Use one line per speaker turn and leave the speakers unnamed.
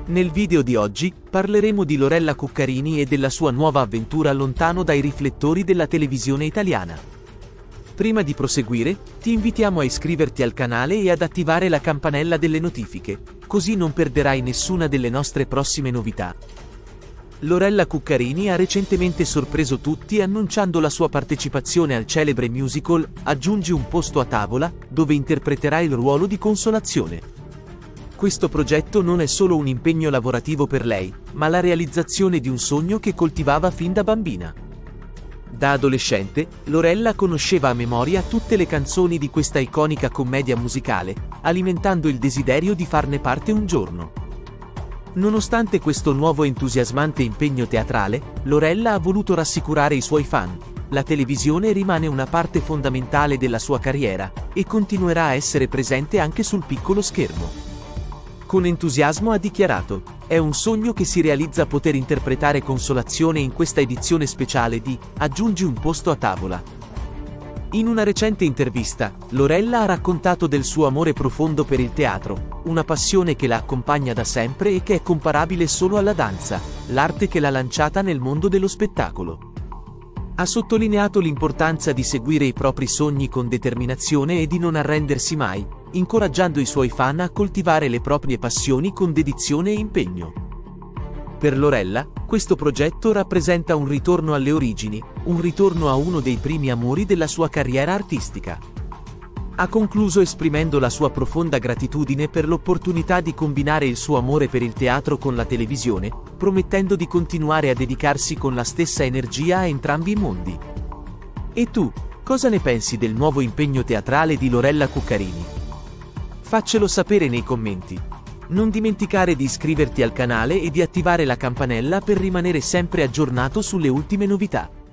Nel video di oggi parleremo di Lorella Cuccarini e della sua nuova avventura lontano dai riflettori della televisione italiana. Prima di proseguire, ti invitiamo a iscriverti al canale e ad attivare la campanella delle notifiche, così non perderai nessuna delle nostre prossime novità. Lorella Cuccarini ha recentemente sorpreso tutti annunciando la sua partecipazione al celebre musical Aggiungi un posto a tavola, dove interpreterà il ruolo di Consolazione. Questo progetto non è solo un impegno lavorativo per lei, ma la realizzazione di un sogno che coltivava fin da bambina. Da adolescente, Lorella conosceva a memoria tutte le canzoni di questa iconica commedia musicale, alimentando il desiderio di farne parte un giorno. Nonostante questo nuovo entusiasmante impegno teatrale, Lorella ha voluto rassicurare i suoi fan. La televisione rimane una parte fondamentale della sua carriera, e continuerà a essere presente anche sul piccolo schermo. Con entusiasmo ha dichiarato: "È un sogno che si realizza poter interpretare Consolazione in questa edizione speciale di Aggiungi un posto a tavola". In una recente intervista, Lorella ha raccontato del suo amore profondo per il teatro, una passione che la accompagna da sempre e che è comparabile solo alla danza, l'arte che l'ha lanciata nel mondo dello spettacolo. Ha sottolineato l'importanza di seguire i propri sogni con determinazione e di non arrendersi mai, incoraggiando i suoi fan a coltivare le proprie passioni con dedizione e impegno. Per Lorella, questo progetto rappresenta un ritorno alle origini, un ritorno a uno dei primi amori della sua carriera artistica. Ha concluso esprimendo la sua profonda gratitudine per l'opportunità di combinare il suo amore per il teatro con la televisione, promettendo di continuare a dedicarsi con la stessa energia a entrambi i mondi. E tu, cosa ne pensi del nuovo impegno teatrale di Lorella Cuccarini? Faccelo sapere nei commenti. Non dimenticare di iscriverti al canale e di attivare la campanella per rimanere sempre aggiornato sulle ultime novità.